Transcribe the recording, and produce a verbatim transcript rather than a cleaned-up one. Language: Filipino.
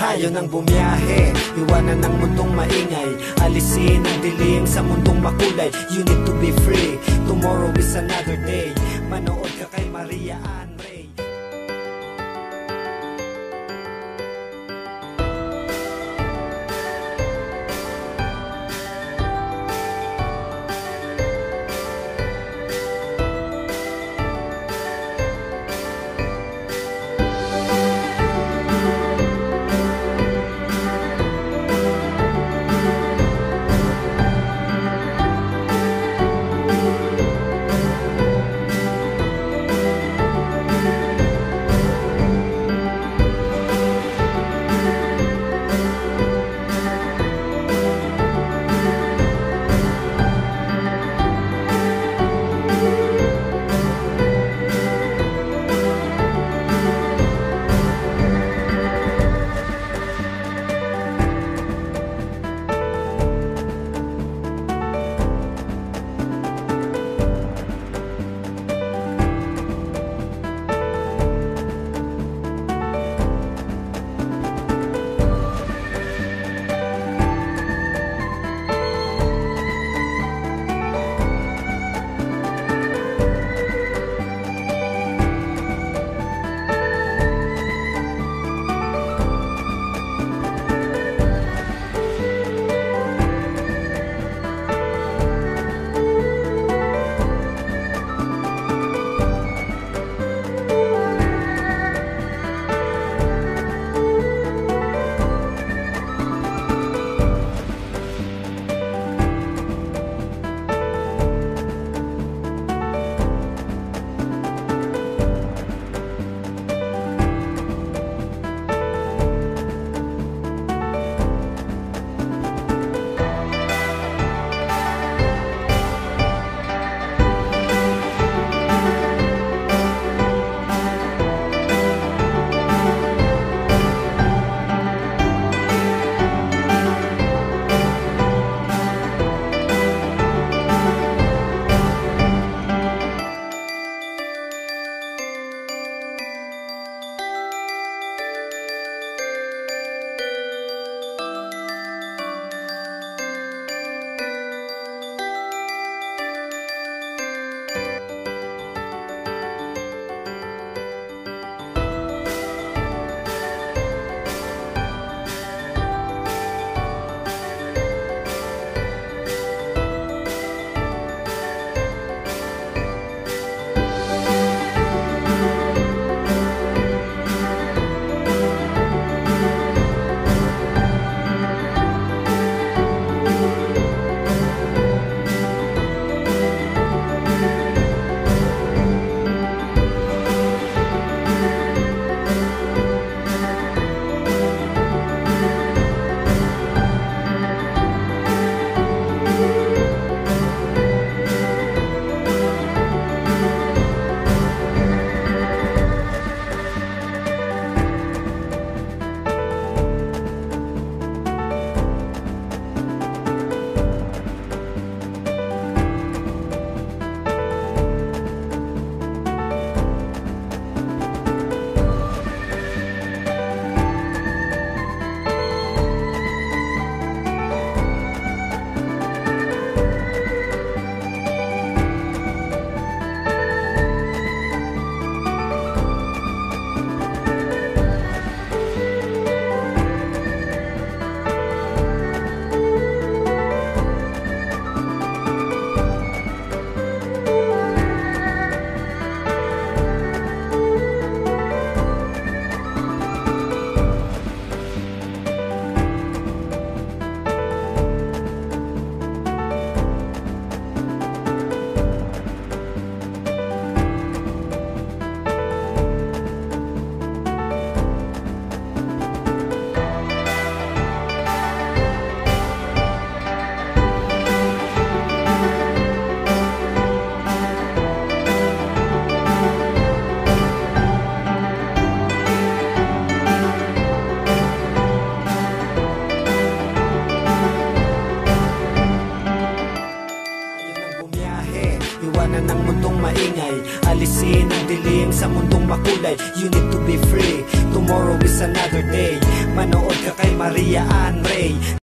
Tayo nang bumiyahe, iwanan ng mundong maingay, alisin ang dilim sa mundong makulay. You need to be free, tomorrow is another day. Manood ka kay Maria Ann Ray. Iwanan ng mundong maingay, alisin ang dilim sa mundong makulay. You need to be free, tomorrow is another day. Manood ka kay Maria Ann Ray.